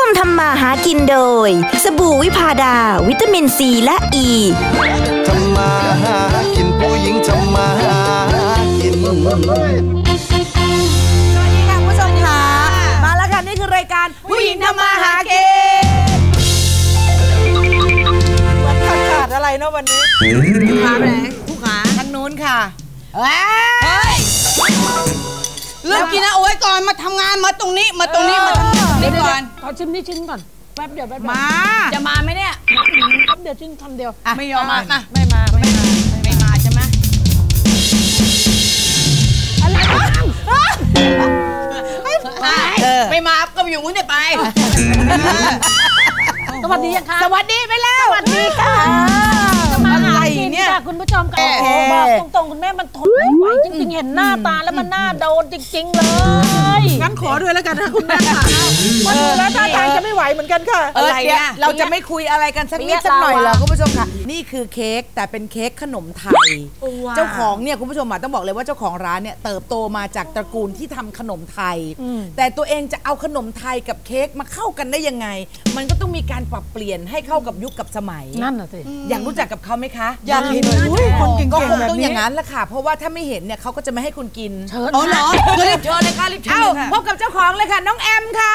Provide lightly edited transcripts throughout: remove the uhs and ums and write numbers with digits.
ทำมาหากินโดยสบู่วิพาดาวิตามินซีและอ e. ทำมาหากินผู้หญิงทำมาหากินสวัสดีค่ะผู้ชมค่ะมาแล้วค่ะนี่คือรายการผู้หญิงทำมาหากินมันขาดอะไรเนาะวันนี้ขาไปไหนผู้ขาทางนู้นค่ะเฮ้ยเริ่มกินนะโอ้ยก่อนมาทำงานมาตรงนี้มาทำงานนี่ก่อนขอชิมนี่ชิ้นก่อนแป๊บเดียวมาจะมาไหมเนี่ยแป๊บเดียวชิ้นคำเดียวไม่ยอมมาไม่มาใช่ไหมอะไรไม่มาก็อยู่มุ้งเนี่ยไปสวัสดียังคะสวัสดีไปแล้วสวัสดีค่ะอะไรเนี่ยคุณผู้ชมกันบอกตรงๆคุณแม่มันทนไม่ไหวจริงๆเห็นหน้าตาแล้วมันหน้าโดนจริงๆเลยงั้นขอด้วยแล้วกันนะคุณแม่ค่ะมันดูแล้วท่าทางจะไม่ไหวเหมือนกันค่ะอะไรเนี่ยเราจะไม่คุยอะไรกันสักนิดสักหน่อยเหรอคุณผู้ชมค่ะนี่คือเค้กแต่เป็นเค้กขนมไทยเจ้าของเนี่ยคุณผู้ชมต้องบอกเลยว่าเจ้าของร้านเนี่ยเติบโตมาจากตระกูลที่ทำขนมไทยแต่ตัวเองจะเอาขนมไทยกับเค้กมาเข้ากันได้ยังไงมันก็ต้องมีการปรับเปลี่ยนให้เข้ากับยุคกับสมัยนั่นน่ะสิอยากรู้จักกับเขาไหมคะอยากเห็นคนเก่งๆก็คงต้องอย่างนั้นแหละค่ะเพราะว่าถ้าไม่เห็นเนี่ยเขาก็จะไม่ให้คุณกินเชิญอ๋อเหรอรีบเชิญเลยค่ะรีบเชิญค่ะพบกับเจ้าของเลยค่ะน้องแอมค่ะ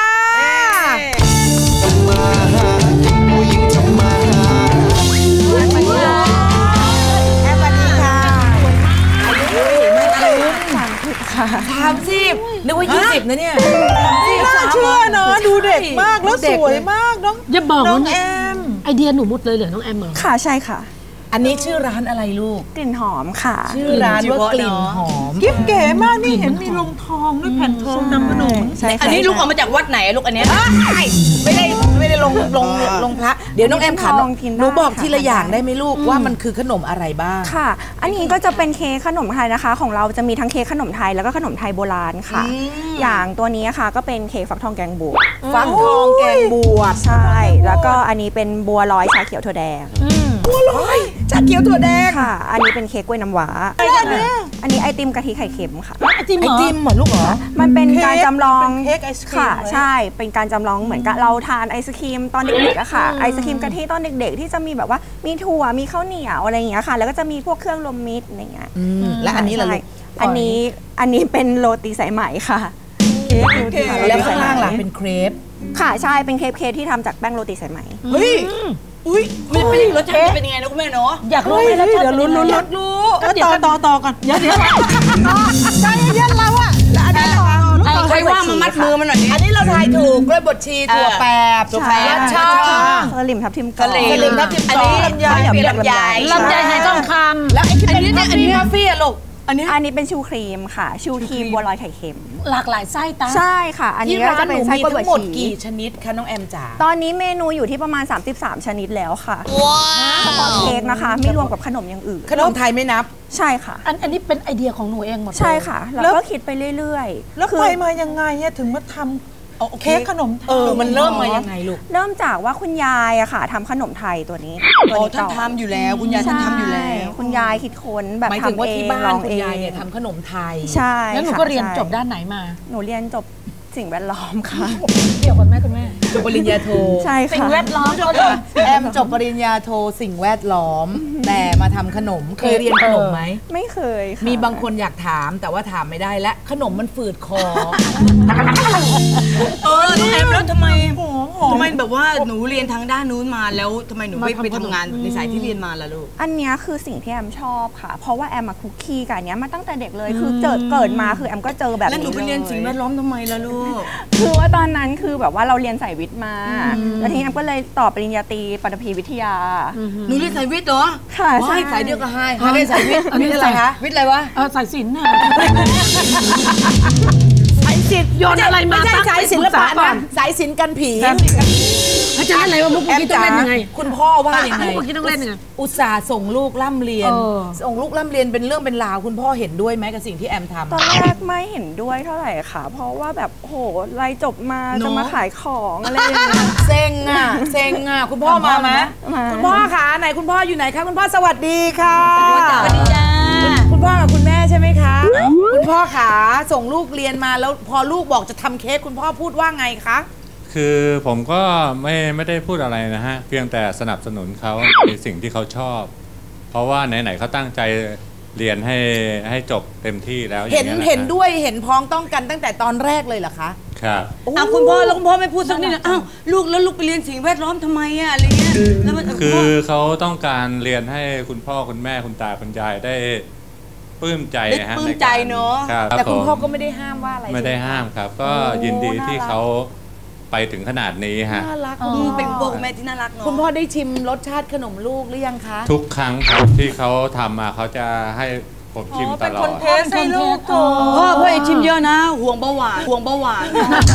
30นึกว่า20นะเนี่ยน่าเชื่อเนาะดูเด็กมากแล้วสวยมากน้องอย่าบอกน้องแอมไอเดียหนูมุดเลยเหรอน้องแอมเหรอค่ะใช่ค่ะอันนี้ชื่อร้านอะไรลูกกลิ่นหอมค่ะชื่อร้านว่ากลิ่นหอมกิ๊บเก๋มากนี่เห็นมีลงทองด้วยแผ่นทองนำขนมอันนี้ลูกออกมาจากวัดไหนลูกอันนี้ไม่ได้ลงพระเดี๋ยวน้องแอมขาหนูบอกทีละอย่างได้ไหมลูกว่ามันคือขนมอะไรบ้างค่ะอันนี้ก็จะเป็นเค้กขนมไทยนะคะของเราจะมีทั้งเค้กขนมไทยแล้วก็ขนมไทยโบราณค่ะอย่างตัวนี้ค่ะก็เป็นเค้กฟักทองแกงบวชฟักทองแกงบวชใช่แล้วก็อันนี้เป็นบัวลอยชาเขียวถั่วแดงบัวลอยชาเขียวถั่วแดงค่ะอันนี้เป็นเค้กกล้วยน้ำว้าอันนี้ไอติมกะทิไข่เค็มค่ะไอติมเหรอลูกเหรอมันเป็นการจำลองเค้กไอศครีมค่ะใช่เป็นการจำลองเหมือนกับเราทานไอศครีมตอนเด็กๆอะค่ะไอศครีมกะทิตอนเด็กๆที่จะมีแบบว่ามีถั่วมีข้าวเหนียวอะไรอย่างเงี้ยค่ะแล้วก็จะมีพวกเครื่องรวมมิตรอะไรเงี้ยและอันนี้ล่ะลูกอันนี้เป็นโรตีสายไหมค่ะแล้วข้างล่างล่ะเป็นเครปค่ะใช่เป็นเค้กที่ทำจากแป้งโรตีสายไหมเฮ้ยอุ้ยมันเป็นรสชาติเป็นยังไงนะคุณแม่เนาะอยากรู้ไหมแล้วเดี๋ยวรู้ก็ต่อก่อนเดี๋ยวใจเย็นเราอะอันนี้ใครว่ามามัดมือมันหน่อยอันนี้เราทายถูกกล้วยบดชีถั่วแปบช่อสลิมทับทิมกรอบสลิมทับทิมอันนี้ลำไยไหทองคำแล้วอันนี้มาฟี่อะลูกอันนี้เป็นชูครีมค่ะชูครีมบัวลอยไข่เค็มหลากหลายไส้ตาใช่ค่ะอันนี้ก็จะเป็นไส้กล้วยบวชชีทั้งหมดกี่ชนิดคะน้องแอมจ๋าตอนนี้เมนูอยู่ที่ประมาณ33ชนิดแล้วค่ะว้าวเค้กนะคะไม่รวมกับขนมอย่างอื่นขนมไทยไม่นับใช่ค่ะอันนี้เป็นไอเดียของหนูเองหมดใช่ค่ะแล้วก็คิดไปเรื่อยๆแล้วไปมายังไงเนี่ยถึงมาทำเค้กขนมไทยมันเริ่มมายังไงลูกเริ่มจากว่าคุณยายอะค่ะทำขนมไทยตัวนี้ท่านทำอยู่แล้วคุณยายท่านทำอยู่แล้วคุณยายคิดค้นแบบทำเองลองเองคุณยายเนี่ยทำขนมไทยใช่แล้วหนูก็เรียนจบด้านไหนมาหนูเรียนจบสิ่งแวดล้อมค่ะเกี่ยวกับคุณแม่จบปริญญาโทใช่ค่ะสิ่งแวดล้อมแอมจบปริญญาโทสิ่งแวดล้อมแต่มาทำขนมเคยเรียนขนมไหมไม่เคยมีบางคนอยากถามแต่ว่าถามไม่ได้และขนมมันฝืดคอน้องแอมแล้วทำไมแบบว่าหนูเรียนทางด้านนู้นมาแล้วทำไมหนูไม่ไปทำงานในสายที่เรียนมาล่ะลูกอันนี้คือสิ่งที่แอมชอบค่ะเพราะว่าแอมมาคุกคีกับอันนี้มาตั้งแต่เด็กเลยคือเกิดมาคือแอมก็เจอแบบนี้แล้วหนูไปเรียนสิ่งแวดล้อมทำไมล่ะลูกคือว่าตอนนั้นคือแบบว่าเราเรียนสายวิทย์มาแล้วทีนี้แอมก็เลยต่อปริญญาตรีปฐพีวิทยาหนูเรียนสายวิทย์เหรอค่ะใช่สายเดียวกับไฮได้สายวิทย์วิทย์อะไรคะวิทย์อะไรวะสายศิลป์เนี่ยสายศิลป์โยนอะไรมาไม่ใช่สายศิลปะนะสายศิลป์กันผีอาจารย์อะไรว่ามุกกี้ต้องเล่นยังไงคุณพ่อว่ายังไงมุกกี้ต้องเล่นยังไงอุตส่าห์ส่งลูกร่ำเรียนส่งลูกร่ำเรียนเป็นเรื่องเป็นราวคุณพ่อเห็นด้วยไหมกับสิ่งที่แอมทำตอนแรกไม่เห็นด้วยเท่าไหร่ค่ะเพราะว่าแบบโหรายจบมาจะมาขายของอะไรอย่างเงี้ยเซ็งอ่ะคุณพ่อมาไหมคุณพ่อคะไหนคุณพ่ออยู่ไหนคะคุณพ่อสวัสดีค่ะสวัสดีจ้าคุณพ่อกับคุณแม่ใช่ไหมคะคุณพ่อขาส่งลูกเรียนมาแล้วพอลูกบอกจะทำเค้กคุณพ่อพูดว่าไงคะคือผมก็ไม่ได้พูดอะไรนะฮะเพียงแต่สนับสนุนเขาในสิ่งที่เขาชอบ เพราะว่าไหนๆเขาตั้งใจเรียนให้จบเต็มที่แล้วเห็นด้วยเห็นพ้องต้องกันตั้งแต่ตอนแรกเลยเหรอคะครับคุณพ่อแล้วคุณพ่อไม่พูดสักนิดนึงอ้าวลูกแล้วลูกไปเรียนสิ่งแวดล้อมทำไมอะอะไรเงี้ยแล้วคือเขาต้องการเรียนให้คุณพ่อคุณแม่คุณตาคุณยายได้ปลื้มใจฮะปลื้มใจเนาะแต่คุณพ่อก็ไม่ได้ห้ามว่าอะไรไม่ได้ห้ามครับก็ยินดีที่เขาไปถึงขนาดนี้ฮะน่ารักเป็นพ่อคุณแม่ที่น่ารักเนาะคุณพ่อได้ชิมรสชาติขนมลูกหรือยังคะทุกครั้งครับที่เขาทำมาเขาจะให้ผมชิมตลอดเป็นคนเทสให้ลูกพ่อเองชิมเยอะนะห่วงเบาหวาน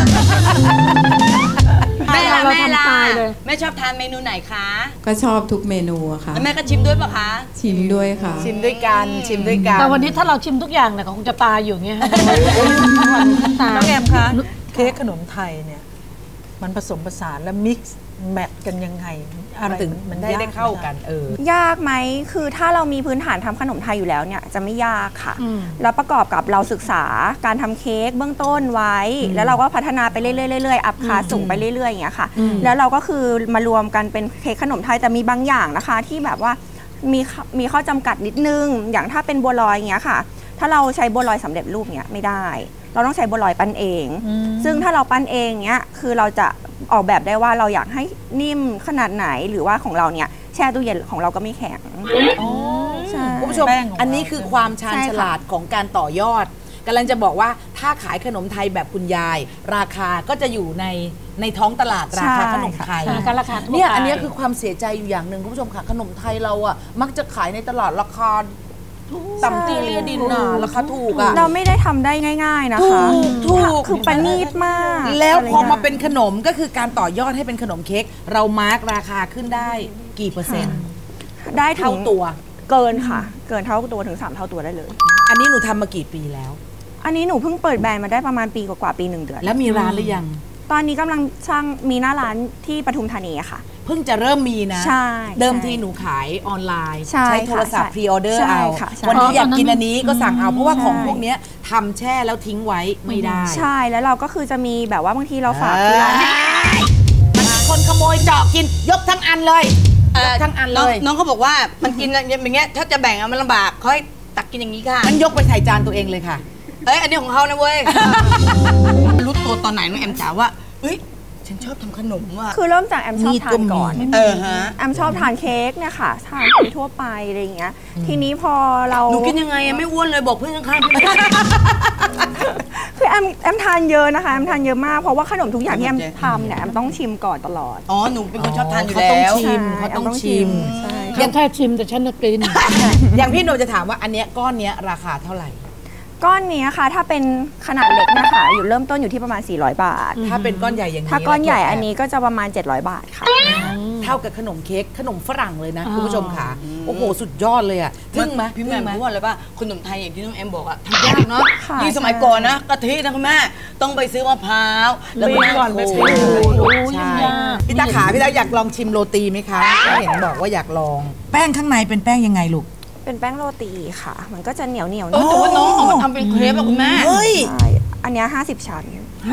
แม่ล่ะแม่ชอบทานเมนูไหนคะก็ชอบทุกเมนูอะค่ะแม่ก็ชิมด้วยปะคะชิมด้วยค่ะชิมด้วยกันแต่วันนี้ถ้าเราชิมทุกอย่างเนี่ยคงจะตายอยู่เงี้ยน้องแอมคะเค้กขนมไทยเนี่ยมันผสมผสานและมิกซ์แมทกันยังไงอะไรถึงมันได้เข้ากันยากไหมคือถ้าเรามีพื้นฐานทำขนมไทยอยู่แล้วเนี่ยจะไม่ยากค่ะแล้วประกอบกับเราศึกษาการทำเค้กเบื้องต้นไว้แล้วเราก็พัฒนาไปเรื่อยๆอัพคลาสสูงไปเรื่อยๆอย่างเงี้ยค่ะแล้วเราก็คือมารวมกันเป็นเค้กขนมไทยแต่มีบางอย่างนะคะที่แบบว่ามีข้อจำกัดนิดนึงอย่างถ้าเป็นบัวลอยอย่างเงี้ยค่ะถ้าเราใช้บัวลอยสำเร็จรูปเนี้ยไม่ได้เราต้องใช้บัวลอยปั้นเองซึ่งถ้าเราปั้นเองเนี้ยคือเราจะออกแบบได้ว่าเราอยากให้นิ่มขนาดไหนหรือว่าของเราเนี่ยแช่ตู้เย็นของเราก็ไม่แข็งคุณผู้ชมอันนี้คือความชาญฉลาดของการต่อยอดกำลังจะบอกว่าถ้าขายขนมไทยแบบคุณยายราคาก็จะอยู่ในท้องตลาดราคาขนมไทยเนี่ยอันนี้คือความเสียใจอยู่อย่างหนึ่งคุณผู้ชมค่ะขนมไทยเราอ่ะมักจะขายในตลาดราคาต่ำตีเลียดินน่ะราคาถูกอ่ะเราไม่ได้ทำได้ง่ายๆนะคะถูกคือประณีตมากแล้วพอมาเป็นขนมก็คือการต่อยอดให้เป็นขนมเค้กเรามาร์กราคาขึ้นได้กี่เปอร์เซ็นต์ได้เท่าตัวเกินค่ะเกินเท่าตัวถึง3 เท่าตัวได้เลยอันนี้หนูทำมากี่ปีแล้วอันนี้หนูเพิ่งเปิดแบรนด์มาได้ประมาณปีกว่าปี1 เดือนแล้วมีร้านหรือยังตอนนี้กำลังช่างมีหน้าร้านที่ปทุมธานีค่ะเพิ่งจะเริ่มมีนะใช่เดิมทีหนูขายออนไลน์ใช้โทรศัพท์พรีออเดอร์เอาวันนี้อยากกินอันนี้ก็สั่งเอาเพราะว่าของพวกนี้ทำแช่แล้วทิ้งไว้ไม่ได้ใช่แล้วเราก็คือจะมีแบบว่าบางทีเราฝากที่ร้านคนขโมยเจาะกินยกทั้งอันเลยทั้งอันเลยน้องเขาบอกว่ามันกินอย่างเงี้ยถ้าจะแบ่งมันลำบากเขาให้ตักกินอย่างนี้ค่ะงั้นยกไปใส่จานตัวเองเลยค่ะอันนี้ของเขานะเว้ยรู้ตัวตอนไหนน้องแอมจ๋าว่าฉันชอบทำขนมว่ะคือเริ่มจากแอมชอบทานก่อนแอมชอบทานเค้กเนี่ยค่ะทานไปทั่วไปอะไรอย่างเงี้ยทีนี้พอเราหนูกินยังไงไม่อ้วนเลยบอกเพื่อนข้างๆพี่คือแอมทานเยอะนะคะแอมทานเยอะมากเพราะว่าขนมทุกอย่างที่แอมทำเนี่ยแอมต้องชิมก่อนตลอดหนูเป็นคนชอบทานอยู่แล้วเขาต้องชิมยังแค่ชิมแต่ฉันน่ะกินอย่างพี่หนูจะถามว่าอันเนี้ยก้อนเนี้ยราคาเท่าไหร่ก้อนนี้ค่ะถ้าเป็นขนาดเล็กนะคะอยู่เริ่มต้นอยู่ที่ประมาณ400 บาทถ้าเป็นก้อนใหญ่อย่างนี้ถ้าก้อนใหญ่อันนี้ก็จะประมาณ700 บาทค่ะเท่ากับขนมเค้กขนมฝรั่งเลยนะคุณผู้ชมค่ะโอ้โหสุดยอดเลยอ่ะทึ่งไหมพี่แม่รู้ว่าอะไรป่ะขนมไทยอย่างที่น้องแอมบอกอะทำยากเนาะนี่สมัยก่อนนะกะทินะคุณแม่ต้องไปซื้อมะพร้าวแล้วไปก่อนไปซื้อใช่พี่ตาขาพี่ตาอยากลองชิมโรตีไหมคะเห็นบอกว่าอยากลองแป้งข้างในเป็นแป้งยังไงลูกเป็นแป้งโรตีค่ะมันก็จะเหนียวแต่ว่าน้องเอามาทำเป็นเครปอะคุณแม่เฮ้ยอันนี้50 ชั้น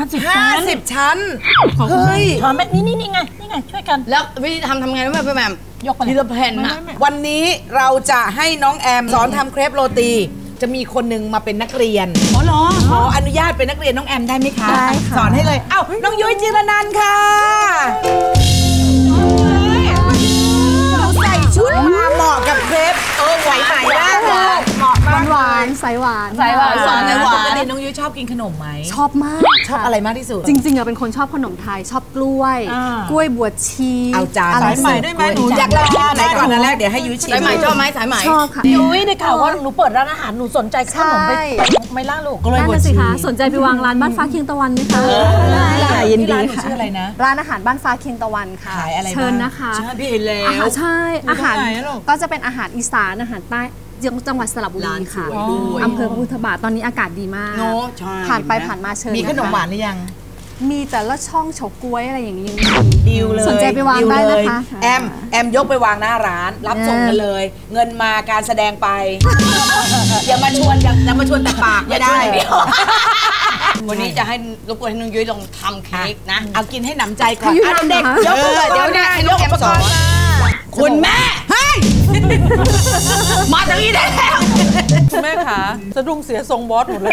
50 ชั้นเฮ้ยทำแบบนี่ไงช่วยกันแล้ววิธีทำไงรู้ไหมพี่แม่ยกไปทีละแผ่นนะวันนี้เราจะให้น้องแอมสอนทำเครปโรตีจะมีคนหนึ่งมาเป็นนักเรียนเหรอขออนุญาตเป็นนักเรียนน้องแอมได้ไหมคะได้ค่ะสอนให้เลยน้องยุ้ยจิรนันท์ค่ะใส่ชุดมาเหมาะกับเครปไหวไหมได้เหมาะหวานใสหวานปกติน้องยุ้ยชอบกินขนมไหมชอบมากชอบอะไรมากที่สุดจริงๆอะเป็นคนชอบขนมไทยชอบกล้วยบวชชีเอาจานสายใหม่ด้วยไหมหนูอยากลองไหนก่อนนะแรกเดี๋ยวให้ยุ้ยชิมสายใหม่ชอบไหมสายใหม่ชอบค่ะยุ้ยได้ข่าวว่าหนูเปิดร้านอาหารหนูสนใจขนมไปไม่ล่าลูกนั่นสิคะสนใจไปวางร้านบ้านฟ้าเคียงตะวันไหมคะได้ยินดีค่ะชื่ออะไรนะร้านอาหารบ้านฟ้าเคียงตะวันค่ะขายอะไรเชิญนะคะใช่พี่เห็นแล้วใช่อาหารก็จะเป็นอาหารอีสานอาหารใต้จังหวัดสระบุรีค่ะอำเภอพระพุทธบาทตอนนี้อากาศดีมากผ่านไปผ่านมาเชิญมีขนมหวานหรือยังมีแต่ละช่องเฉาก๊วยอะไรอย่างนี้ดิวเลยสนใจไปวางได้นะคะแอมยกไปวางหน้าร้านรับส่งกันเลยเงินมาการแสดงไปอย่ามาชวนแต่ปากไม่ได้วันนี้จะให้รบกวนให้น้องยุ้ยลองทำเค้กนะเอากินให้หนำใจก่อนให้ยุ้ยทำเด็กเหรอคะเดี๋ยวนะให้น้องแอมสอนคุณแม่เฮ้ยมาทางนี้ได้แล้วคุณแม่ขาสะดุ้งเสียทรงบอสหมดเลย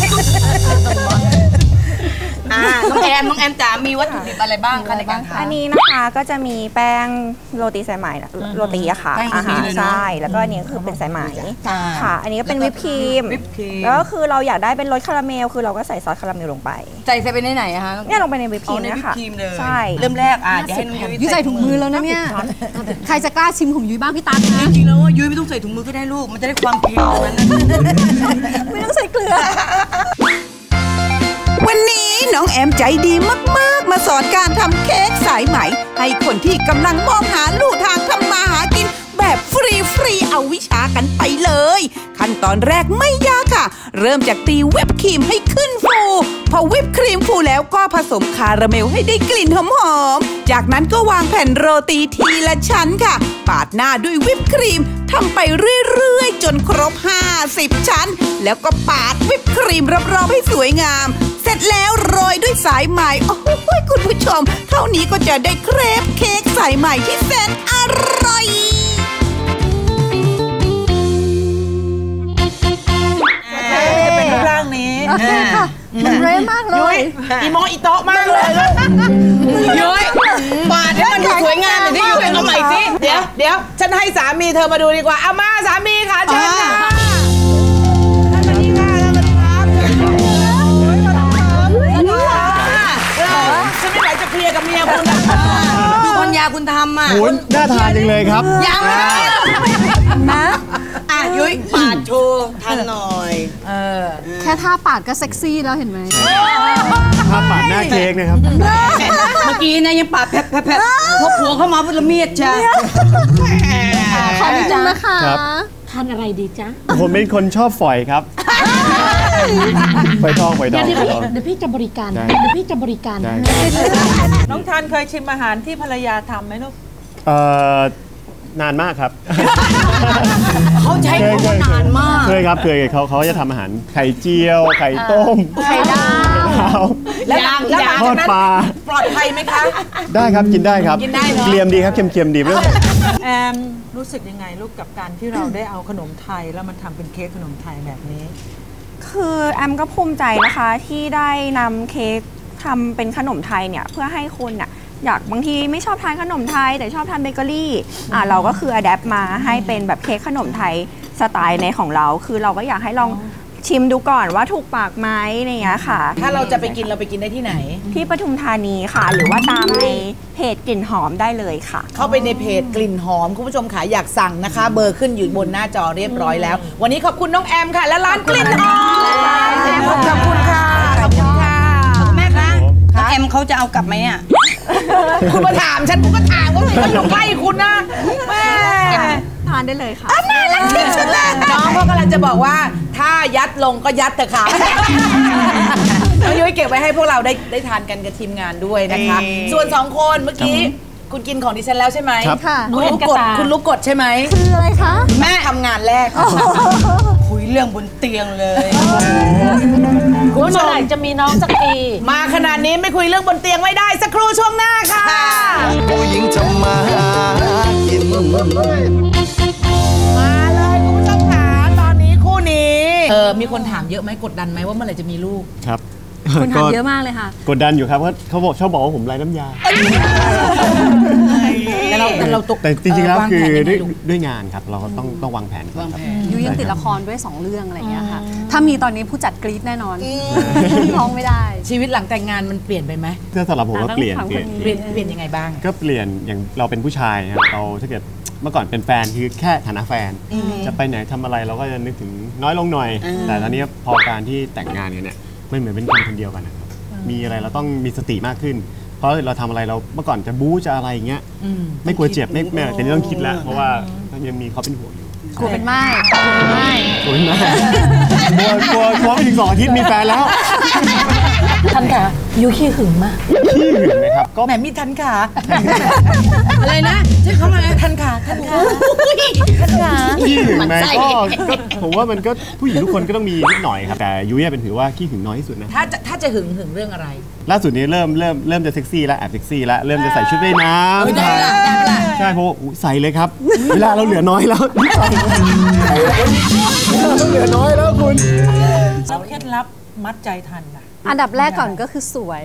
น้องแอมจ๋ามีวัตถุดิบอะไรบ้างคะในการทำอันนี้นะคะก็จะมีแป้งโรตีสายไหมโรตีอะค่ะแป้งอาหารเลยเนอะใช่แล้วก็อันนี้ก็คือเป็นสายไหมค่ะ อันนี้ก็เป็นวิปครีมวิปครีมแล้วก็คือเราอยากได้เป็นรสคาราเมลคือเราก็ใส่ซอสคาราเมลลงไปใส่ไปในไหนอะคะเนี่ยลงไปในวิปครีมในเนี่ยวิปค่ะครีมเลยใช่เริ่มแรกเดี๋ยวให้น้องยุ้ยยุ้ยใส่ถุงมือแล้วนะเนี่ย ใครจะกล้าชิมของยุ้ยบ้างพี่ตั๊กนะจริงๆแล้วยุ้ยไม่ต้องใส่ถุงมือก็ได้ลูกมันจะได้ความเค็มมันไม่ต้องใส่เกลือวันนี้น้องแอมใจดีมากๆมาสอนการทำเค้กสายไหมให้คนที่กำลังมองหาลู่ทางทำมาหากินแบบฟรีๆเอาวิชากันไปเลยขั้นตอนแรกไม่ยากค่ะเริ่มจากตีวิปครีมให้ขึ้นฟูพอวิปครีมฟูแล้วก็ผสมคาราเมลให้ได้กลิ่นหอมๆจากนั้นก็วางแผ่นโรตีทีละชั้นค่ะปาดหน้าด้วยวิปครีมทำไปเรื่อยๆจนครบ50ชั้นแล้วก็ปาดวิปครีมรอบๆให้สวยงามเสร็จแล้วโรยด้วยสายไหมโอ้โหคุณผู้ชมเท่านี้ก็จะได้เครปเค้กสายไหมที่แสนอร่อยจะเป็นรูปร่างนี้โอเคค่ะ มันเร้มากเลยอีโมอีโต๊ะมากเลยลูกยุ้ยปาดให้มันดูสวยงามอย่างที่ยุ้ยเอาใหม่สิเดี๋ยวฉันให้สามีเธอมาดูดีกว่าเอามาสามีค่ะเชิญค่ะสวัสดีค่ะสวัสดีครับฉันไม่ไหวจะเคลียร์กับเมียคุณนะดูพันยาคุณทำอ่ะโหน่าทานจังเลยครับยังไม่ได้นะยุ้ยปาดโชว์ทันหน่อยแค่ท่าปาดก็เซ็กซี่แล้วเห็นไหมถ้าปาดหน้าเค้กนะครับเมื่อกี้นะยังปาดแผลพอผัวเข้ามาเป็นละเมียดจ้ะขอบคุณนะคะครับทานอะไรดีจ๊ะผมเป็นคนชอบฝอยครับ ฝอยทองฝอยทองเดี๋ยวฝอยทองพี่จะบริการได้เดี๋ยวพี่จะบริการได้น้องทันเคยชิมอาหารที่ภรรยาทำไหมลูกนานมากครับเขาใช้คำว่านานมากเคยครับเคยเขาจะทำอาหารไข่เจียวไข่ต้มไข่ดาวแล้วหลังจากทอดนั้นปลาปลอดภัยไหมคะได้ครับกินได้ครับกินได้เนอะเกลียมดีครับเค็มๆดีไม่ต้องแอมรู้สึกยังไงลูกกับการที่เราได้เอาขนมไทยแล้วมันทำเป็นเค้กขนมไทยแบบนี้คือแอมก็ภูมิใจนะคะที่ได้นำเค้กทำเป็นขนมไทยเนี่ยเพื่อให้คนน่ะอยากบางทีไม่ชอบทานขนมไทยแต่ชอบทานเบเกอรี่เราก็คืออัดแอปมาให้เป็นแบบเค้กขนมไทยสไตล์ในของเราคือเราก็อยากให้ลองชิมดูก่อนว่าถูกปากไหมอะไรอย่างเงี้ยค่ะถ้าเราจะไปกินเราไปกินได้ที่ไหนที่ปทุมธานีค่ะ หรือว่าตามในเพจกลิ่นหอมได้เลยค่ะเข้าไปในเพจกลิ่นหอมคุณผู้ชมค่ะอยากสั่งนะคะ เบอร์ขึ้นอยู่บนหน้าจอเรียบร้อยแล้ว วันนี้ขอบคุณน้องแอมค่ะ และร้านกลิ่นหอมขอบคุณค่ะขอบคุณค่ะแม่คะน้องแอมเขาจะเอากลับไหมเนี่ยคุณมาถามฉันก็ถามว่ามันอยู่ใกล้คุณนะแม่ทานได้เลยค่ะน่ารักที่สุดเลยน้องเขากำลังจะบอกว่าถ้ายัดลงก็ยัดเถอะค่ะน้องยุ้ยเก็บไว้ให้พวกเราได้ทานกันกับทีมงานด้วยนะคะ ส่วน2คนเมื่อกี้คุณกินของดิฉันแล้วใช่ไหมครับค่ะคุณลูกกดใช่ไหมคืออะไรคะแม่ทำงานแรกคุยเรื่องบนเตียงเลยคุณเมื่อไหร่จะมีน้องสักทีมาขนาดนี้ไม่คุยเรื่องบนเตียงไม่ได้สักครู่ช่วงหน้าค่ะผู้หญิงทำมาหากินมาเลยคุณผู้ชมค่ะตอนนี้คู่นี้มีคนถามเยอะไหมกดดันไหมว่าเมื่อไหร่จะมีลูกครับคนถามเยอะมากเลยค่ะกดดันอยู่ครับเพราะเขาบอกชอบบอกว่าผมไร้น้ำยาแต่เราตกแต่จริงๆแล้ววางคือแผนยังไงด้วยลูกด้วยงานครับเราก็ต้องวางแผนก่อนครับยุยยังติดละครด้วย2เรื่องอะไรอย่างเงี้ยค่ะ ถ้ามีตอนนี้ผู้จัดกรี๊ดแน่นอนร้องไม่ได้ชีวิตหลังแต่งงานมันเปลี่ยนไปไหมถ้าสำหรับผมก็เปลี่ยนต้องถามคนนี้เปลี่ยนยังไงบ้างก็เปลี่ยนอย่างเราเป็นผู้ชายนะครับเราถ้าเกิดเมื่อก่อนเป็นแฟนคือแค่ฐานะแฟน จะไปไหนทำอะไรเราก็จะนึกถึงน้อยลงหน่อย แต่ตอนนี้พอการที่แต่งงานกันเนี่ยไม่เหมือนเป็นคนคนเดียวกันนะครับมีอะไรเราต้องมีสติมากขึ้น เพราะเราทำอะไรเราเมื่อก่อนจะบู๊จะอะไรอย่างเงี้ยไม่กลัวเจ็บไม่แต่นี่ต้องคิดแล้วเพราะว่ายังมีเขาเป็นห่วงอยู่กลัวเป็นไม้กลัวเป็นไม้กลัวไม่กลัวไม่ถึง2 อาทิตย์มีแฟนแล้วทันค่ะยูขี้หึงมากขี้หึงไหมครับก็แหมมีทันขาอะไรนะใช่เขาอะไรทันขาทันขาทันขาขี้หึงไหมก็ผมว่ามันก็ผู้หญิงทุกคนก็ต้องมีนิดหน่อยครับแต่ยุ้ยเป็นถือว่าขี้หึงน้อยที่สุดนะถ้าจะหึงเรื่องอะไรล่าสุดนี้เริ่มจะเซ็กซี่แล้วแอบเซ็กซี่แล้วเริ่มจะใส่ชุดว่ายน้ำใช่เพราะใส่เลยครับเวลาเราเหลือน้อยแล้วเราเหลือน้อยแล้วคุณแล้วเคล็ดลับมัดใจทันนะอันดับแรกก่อนก็คือสวย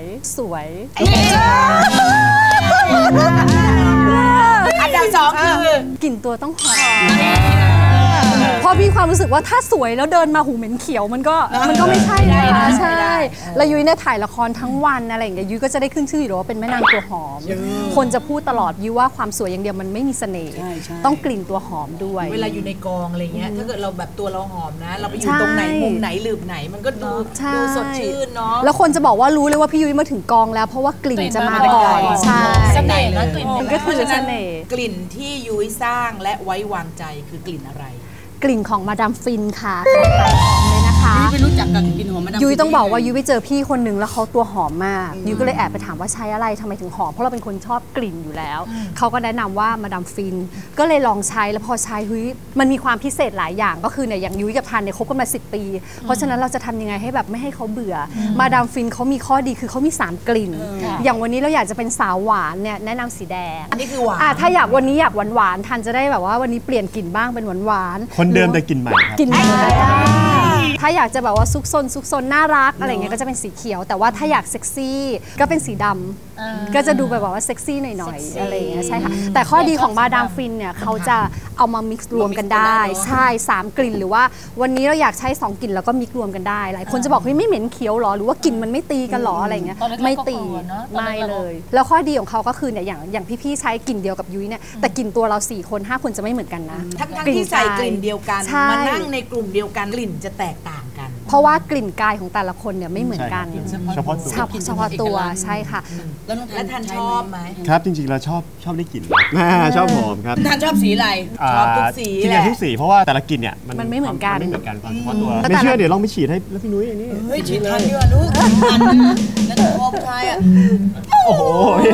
อันดับสองคือกลิ่นตัวต้องหอมพอมีความรู้สึกว่าถ้าสวยแล้วเดินมาหูเหม็นเขียวมันก็ไม่ใช่นะคะใช่แล้วยุ้ยเนี่ยถ่ายละครทั้งวันอะไรอย่างเงี้ยยุ้ยก็จะได้ขึ้นชื่ออยู่ว่าเป็นแม่นางตัวหอมคนจะพูดตลอดยุ้ยว่าความสวยอย่างเดียวมันไม่มีเสน่ห์ต้องกลิ่นตัวหอมด้วยเวลาอยู่ในกองอะไรเงี้ยถ้าเกิดเราแบบตัวเราหอมนะเราไปอยู่ตรงไหนมุมไหนหลืบไหนมันก็ดูสดชื่นเนาะแล้วคนจะบอกว่ารู้เลยว่าพี่ยุ้ยมาถึงกองแล้วเพราะว่ากลิ่นจะมาก่อนใช่เสน่ห์นะกลิ่นก็คือเสน่ห์กลิ่นที่ยุ้ยสร้างและไว้วางใจคือกลิ่นอะไรกลิ่นของมาดามฟินค่ะของขายหอมเลยนะคะยุ้ยไม่รู้จักกับกลิ่นหอมมาดามฟินยุ้ยต้องบอกว่ายุ้ยไปเจอพี่คนหนึ่งแล้วเขาตัวหอมมากยุ้ยก็เลยแอบไปถามว่าใช้อะไรทำไมถึงหอมเพราะเราเป็นคนชอบกลิ่นอยู่แล้วเขาก็แนะนำว่ามาดามฟินก็เลยลองใช้แล้วพอใช้ยุ้ยมันมีความพิเศษหลายอย่างก็คือเนี่ยอย่างยุ้ยกับทันเนี่ยคบกันมา10 ปีเพราะฉะนั้นเราจะทำยังไงให้แบบไม่ให้เขาเบื่อมาดามฟินเขามีข้อดีคือเขามี3 กลิ่นอย่างวันนี้เราอยากจะเป็นสาวหวานเนี่ยแนะนำสีแดงอันนี้คือหวานถ้าอยากวันนี้อยากหวานทันจะได้แบบว่าวันนี้เปลี่ยนกลิ่นบ้างเป็นหวานคนเดิมแต่กลิ่นใหม่กินถ้าอยากจะแบบว่าซุกซนน่ารักอะไรเงี้ยก็จะเป็นสีเขียวแต่ว่าถ้าอยากเซ็กซี่ก็เป็นสีดำก็จะดูแบบว่าเซ็กซี่หน่อยๆอะไรเงี้ยใช่ค่ะแต่ข้อดีของมาดามฟินเนี่ยเขาจะเอามามิกซ์รวมกันได้ใช่3 กลิ่นหรือว่าวันนี้เราอยากใช้2 กลิ่นแล้วก็มิกซ์รวมกันได้หลายคนจะบอกเฮ้ยไม่เหม็นเขียวหรอหรือว่ากลิ่นมันไม่ตีกันหรออะไรเงี้ยไม่ตีไม่เลยแล้วข้อดีของเขาก็คือเนี่ยอย่างพี่ๆใช้กลิ่นเดียวกับยุ้ยเนี่ยแต่กลิ่นตัวเรา4 คน 5 คนจะไม่เหมือนกันนะทั้งที่ใส่กลิ่นเดียวกันมานั่งในกลุ่มเดียวกันกลิ่นจะแตกต่างกันเพราะว่ากลิ่นกายของแต่ละคนเนี่ยไม่เหมือนกันเฉพาะตัวใช่ค่ะแล้วทันชอบไหมครับจริงๆเราชอบได้กลิ่นชอบหอมครับทันชอบสีอะไรชอบทุกสีแหละทุกสีเพราะว่าแต่ละกลิ่นเนี่ยมันไม่เหมือนกันเฉพาะตัวไม่เชื่อเดี๋ยวลองไปฉีดให้แล้วพี่นุ้ยนี่เฮ้ยฉีดทันดีกว่าลูกแล้วตัวผู้ชายอ่ะโอ้โห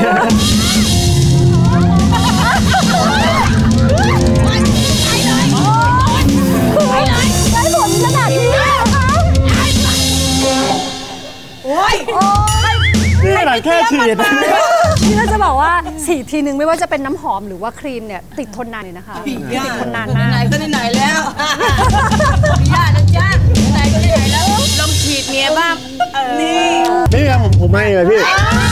ได้ผลขนาดนี้เลยเหรอคะโอ้ยนี่ขนาดแค่ฉีดนี่เราจะบอกว่าฉีดทีนึงไม่ว่าจะเป็นน้ำหอมหรือว่าครีมเนี่ยติดทนนานเลยนะคะติดทนนานมากไหนก็ไหนแล้วพี่ย่านะจ๊ะไหนก็ไหนแล้วลองฉีดเมียบ้างนี่ครับผมให้เลยพี่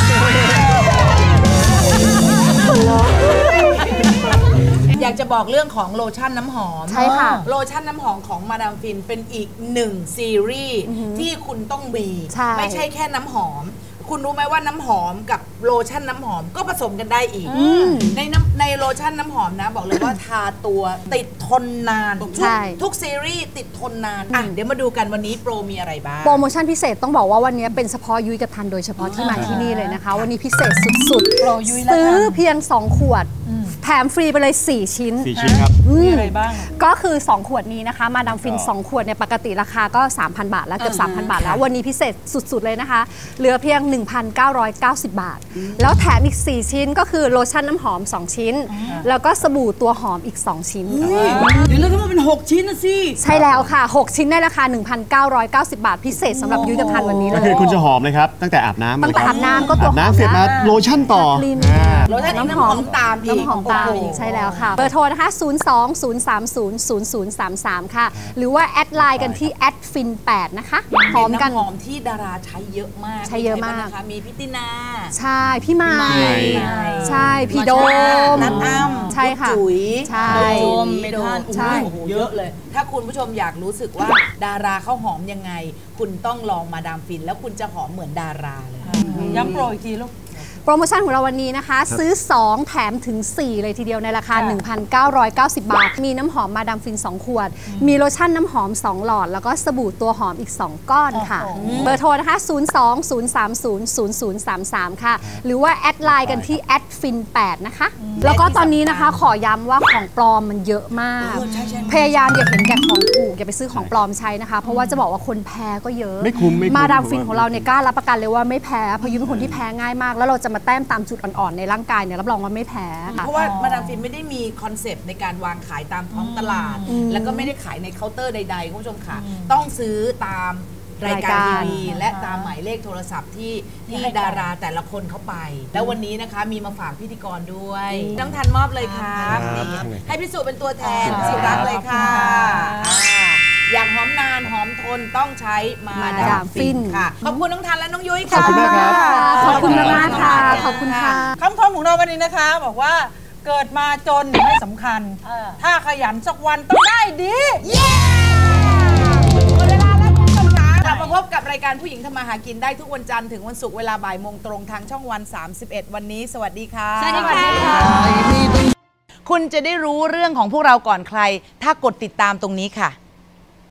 อยากจะบอกเรื่องของโลชั่นน้ำหอมใช่ค่ะโลชั่นน้ำหอมของมาดามฟินเป็นอีก1 ซีรีส์ที่คุณต้องมีไม่ใช่แค่น้ำหอมคุณรู้ไหมว่าน้ำหอมกับโลชั่นน้ำหอมก็ผสมกันได้อีกในโลชั่นน้ำหอมนะบอกเลยว่าทาตัวติดทนนานทุกซีรีส์ติดทนนานเดี๋ยวมาดูกันวันนี้โปรมีอะไรบ้างโปรโมชั่นพิเศษต้องบอกว่าวันนี้เป็นเฉพาะยุ้ยกับทันโดยเฉพาะที่มาที่นี่เลยนะคะวันนี้พิเศษสุดๆซื้อเพียง2 ขวดแถมฟรีไปเลย4 ชิ้นครับมีอะไรบ้างก็คือ2 ขวดนี้นะคะมาดามฟิน2 ขวดเนี่ยปกติราคาก็ 3,000 บาทแล้วเกือบ 3,000 บาทแล้ววันนี้พิเศษสุดๆเลยนะคะเหลือเพียง 1,990 บาทแล้วแถมอีก4 ชิ้นก็คือโลชั่นน้ำหอม2 ชิ้นแล้วก็สบู่ตัวหอมอีก2 ชิ้นเดี๋ยวเราต้องมาเป็น6 ชิ้นนะสิใช่แล้วค่ะ6 ชิ้นในราคา 1,990 บาทพิเศษสำหรับยุ้ยกับทันวันนี้เลยก็คือคุณจะหอมเลยครับตั้งแต่อาบน้ำตั้งแต่อาบน้ำก็ตัวหอมน้ำเสร็จมาโลชั่นต่อโลชั่นน้ำหอมตามอีกใช่แล้วค่ะเบอร์โทรนะคะ02-030-0033ค่ะหรือว่าแอดไลน์กันที่@fin8นะคะหอมกันหอมที่ดาราใช้เยอะมากใช้เยอะมากมีพิตินาใช่พี่ไม้ใช่พี่โดมนัทอ้ำใช่ค่ะจุ๋ยใช่โดมเมทัลใช่เยอะเลยถ้าคุณผู้ชมอยากรู้สึกว่าดาราเขาหอมยังไงคุณต้องลองมาดามฟินแล้วคุณจะหอมเหมือนดาราเลยย้ำโปรอีกทีลูกโปรโมชั่นของเราวันนี้นะคะ ซื้อ 2 แถมถึง 4 เลยทีเดียวในราคา 1,990 บาท มีน้ำหอมมาดามฟิน 2 ขวด มีโลชั่นน้ำหอม 2 หลอด แล้วก็สบู่ตัวหอมอีก 2 ก้อนค่ะ เบอร์โทรนะคะ 020300033 ค่ะ หรือว่าแอดไลน์กันที่@fin8 นะคะ แล้วก็ตอนนี้นะคะขอย้ำว่าของปลอมมันเยอะมาก พยายามอย่าเห็นแก่ของถูกอย่าไปซื้อของปลอมใช้นะคะ เพราะว่าจะบอกว่าคนแพ้ก็เยอะไม่คุ้มมาดามฟินของเราเนี่ยกล้ารับประกันเลยว่าไม่แพ้เพราะยุ้ยเป็นคนที่แพ้ง่ายมากแล้วเราจะมาแต้มตามจุดอ่อนๆในร่างกายเนี่ยรับรองว่าไม่แพ้ค่ะเพราะว่ามาดามฟินไม่ได้มีคอนเซปต์ในการวางขายตามท้องตลาด แล้วก็ไม่ได้ขายในเคาน์เตอร์ใดๆคุณผู้ชมค่ะ ต้องซื้อตามรายการทีวีและตามหมายเลขโทรศัพท์ที่ดาราแต่ละคนเข้าไป แล้ววันนี้นะคะมีมาฝากพิธีกรด้วยน้องทันมอบเลยครับให้พี่สุเป็นตัวแทนพี่สุรับเลยค่ะอย่างหอมนานหอมทนต้องใช้มาดามฟินค่ะขอบคุณน้องทันและน้องยุ้ยค่ะขอบคุณมากครับขอบคุณมากค่ะขอบคุณค่ะคำคมของเราวันนี้นะคะ บอกว่าเกิดมาจนไม่สำคัญ ถ้าขยันสักวันต้องได้ดีหมดเวลาแล้วคุณผู้ชมคะกลับมาพบกับรายการผู้หญิงทำมาหากินได้ทุกวันจันทร์ถึงวันศุกร์เวลาบ่ายโมงตรงทางช่องวัน 31 วันนี้สวัสดีค่ะสวัสดีค่ะคุณจะได้รู้เรื่องของพวกเราก่อนใครถ้ากดติดตามตรงนี้ค่ะ